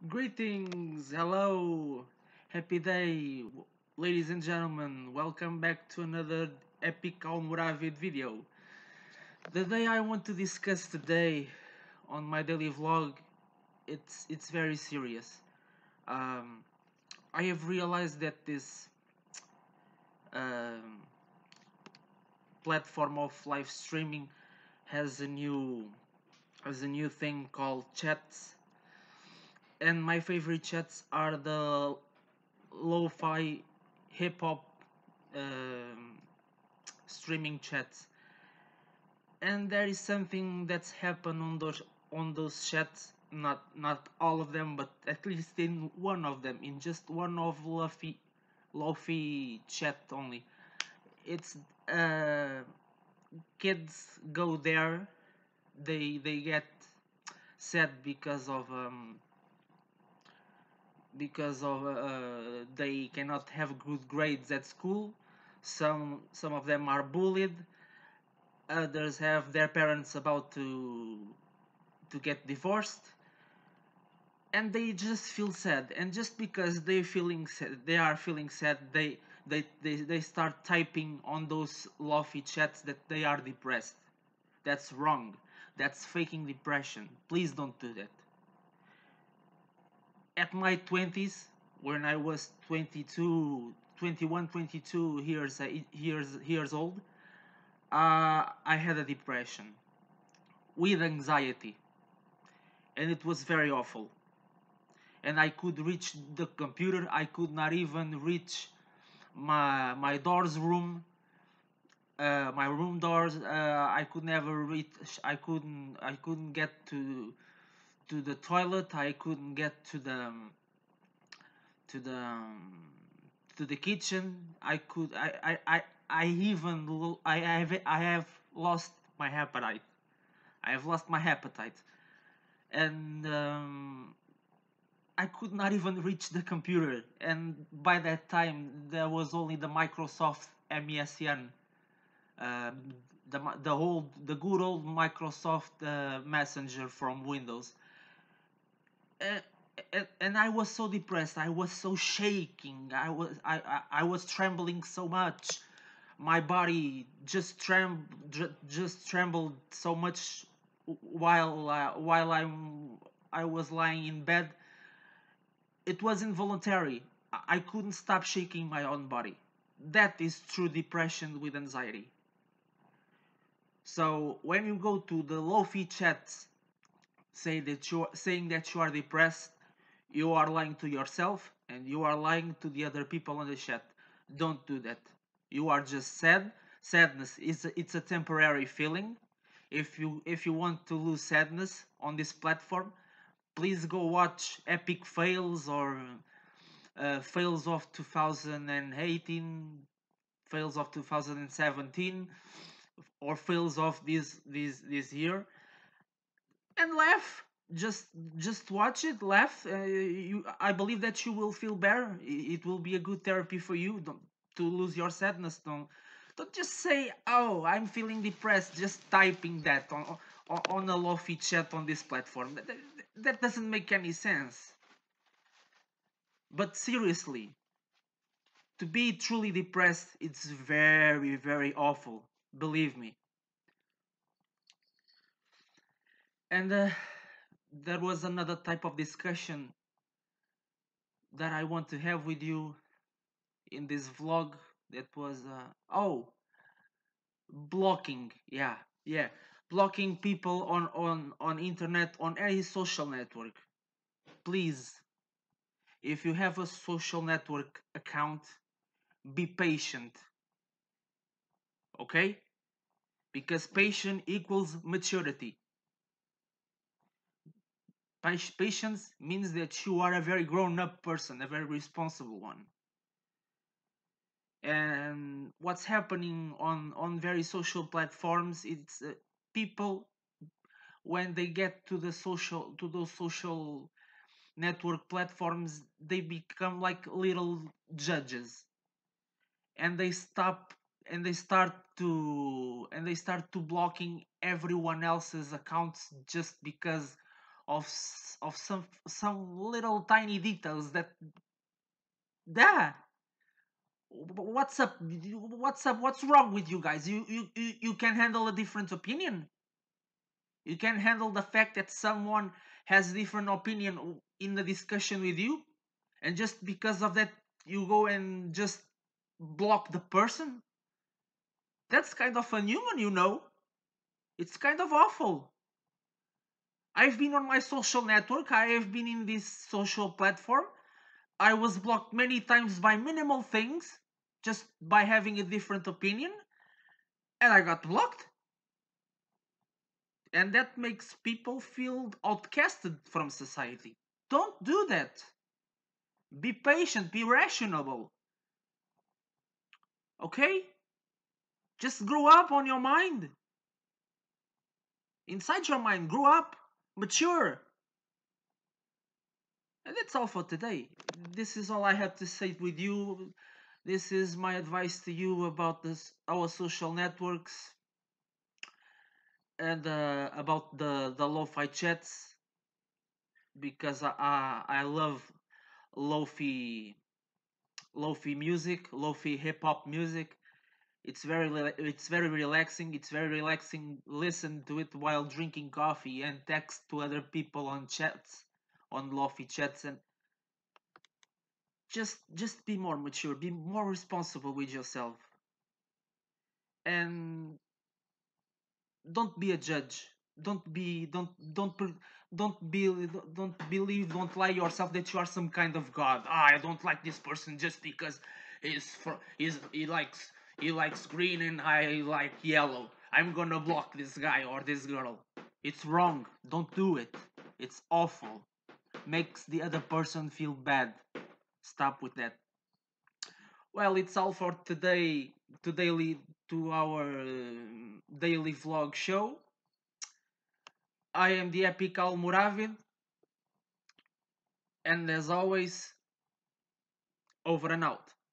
Greetings, hello, happy day, ladies and gentlemen. Welcome back to another epic Almoravid video. The day I want to discuss today on my daily vlog, it's very serious. Um, I have realized that this um, platform of live streaming has a new thing called chats, and my favorite chats are the lo-fi hip hop um, streaming chats, and there is something that's happened on those chats. Not all of them, but at least in one of them, in just one of Lofi chat only. It's kids go there. They get sad because of they cannot have good grades at school. Some of them are bullied. Others have their parents about to get divorced, and they just feel sad. And just because they are feeling sad, they start typing on those lofty chats that they are depressed. That's wrong. That's faking depression. Please don't do that. At my 20s, when I was 22 years old, I had a depression with anxiety, and it was very awful. And I could reach the computer. I could not even reach my door's room, my room doors. I could never reach. I couldn't get to the toilet. I couldn't get to the to the kitchen. I could. I even I have lost my appetite. I have lost my appetite, and I could not even reach the computer. And by that time, there was only the Microsoft MESN, the good old Microsoft Messenger from Windows. Uh, and I was so depressed. I was so shaking. I was trembling so much. My body just trembled so much while I was lying in bed. It was involuntary. I couldn't stop shaking my own body. That is true depression with anxiety. So when you go to the lofi chats saying that you are depressed, you are lying to yourself and you are lying to the other people on the chat. Don't do that. You are just sad. Sadness is it's a temporary feeling. If you want to lose sadness on this platform, please go watch epic fails or fails of 2018, fails of 2017, or fails of this year, and laugh. Just watch it, laugh. I believe that you will feel better. It will be a good therapy for you. To lose your sadness. Don't just say, "Oh, I'm feeling depressed." Just typing that on a lofi chat on this platform. That doesn't make any sense. But seriously, to be truly depressed, it's very, very awful. Believe me. And there was another type of discussion that I want to have with you in this vlog. That was blocking. Yeah, yeah, blocking people on internet, on any social network. Please, if you have a social network account, be patient, okay? Because patience equals maturity. Patience means that you are a very grown up person, a very responsible one. And what's happening on very social platforms, it's people, when they get to those social network platforms, they become like little judges, and they start to blocking everyone else's accounts just because of of some little tiny details that, yeah, what's up, what's wrong with you guys? You can handle a different opinion. You can handle the fact that someone has a different opinion in the discussion with you, and just because of that you go and just block the person. That's kind of unhuman, you know. It's kind of awful. I've been on my social network, I have been in this social platform. I was blocked many times by minimal things, just by having a different opinion, and I got blocked. And that makes people feel outcasted from society. Don't do that. Be patient, be rational. Okay? Just grow up on your mind. Inside your mind, grow up, mature. And that's all for today. This is all I have to say with you. This is my advice to you about our social networks, and about the lo-fi chats, because I love lofi lofi music, lofi hip hop music. It's very relaxing. It's very relaxing. Listen to it while drinking coffee and text to other people on chats, on lofi chats, and just be more mature, be more responsible with yourself, and don't be a judge. Don't be don't pre- don't believe, don't lie yourself that you are some kind of god. I don't like this person just because he likes green and I like yellow. I'm gonna block this guy or this girl. It's wrong. Don't do it. It's awful. Makes the other person feel bad. Stop with that. Well, it's all for today. To daily to our daily vlog show. I am the Epic Almoravid, and as always, over and out.